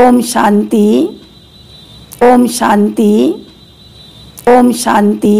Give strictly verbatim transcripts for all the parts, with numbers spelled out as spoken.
ओम शांति, ओम शांति, ओम शांति।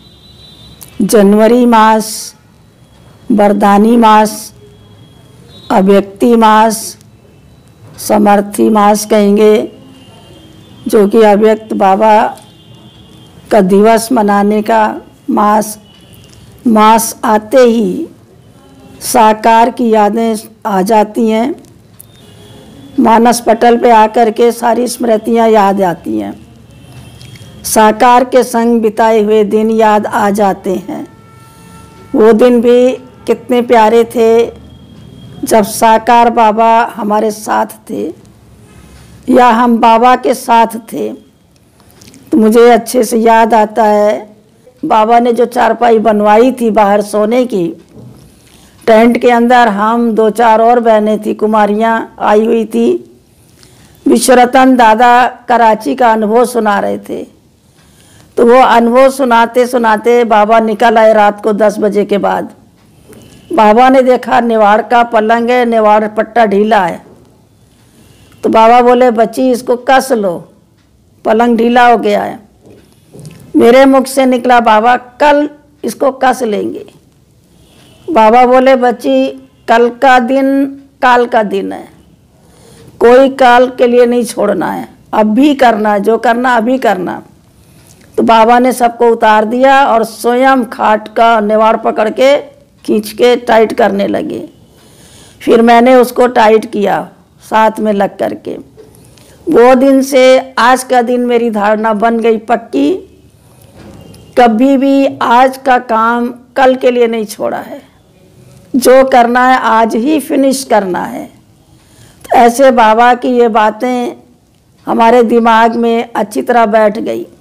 जनवरी मास, वरदानी मास, अव्यक्ति मास, समर्थी मास कहेंगे, जो कि अव्यक्त बाबा का दिवस मनाने का मास। मास आते ही साकार की यादें आ जाती हैं, मानस पटल पे आकर के सारी स्मृतियाँ याद आती हैं, साकार के संग बिताए हुए दिन याद आ जाते हैं। वो दिन भी कितने प्यारे थे जब साकार बाबा हमारे साथ थे या हम बाबा के साथ थे। तो मुझे अच्छे से याद आता है, बाबा ने जो चारपाई बनवाई थी बाहर सोने की, टेंट के अंदर हम दो चार और बहनें थी, कुमारियाँ आई हुई थी। विश्वरतन दादा कराची का अनुभव सुना रहे थे, तो वो अनुभव सुनाते सुनाते बाबा निकल आए रात को दस बजे के बाद। बाबा ने देखा निवाड़ का पलंग है, निवाड़ पट्टा ढीला है, तो बाबा बोले बच्ची इसको कस लो, पलंग ढीला हो गया है। मेरे मुख से निकला बाबा कल इसको कस लेंगे। बाबा बोले बच्ची कल का दिन काल का दिन है, कोई काल के लिए नहीं छोड़ना है, अभी करना, जो करना अभी करना। तो बाबा ने सबको उतार दिया और स्वयं खाट का निवाड़ पकड़ के खींच के टाइट करने लगे। फिर मैंने उसको टाइट किया साथ में लग करके। वो दिन से आज का दिन मेरी धारणा बन गई पक्की, कभी भी आज का काम कल के लिए नहीं छोड़ा है, जो करना है आज ही फिनिश करना है। तो ऐसे बाबा की ये बातें हमारे दिमाग में अच्छी तरह बैठ गई।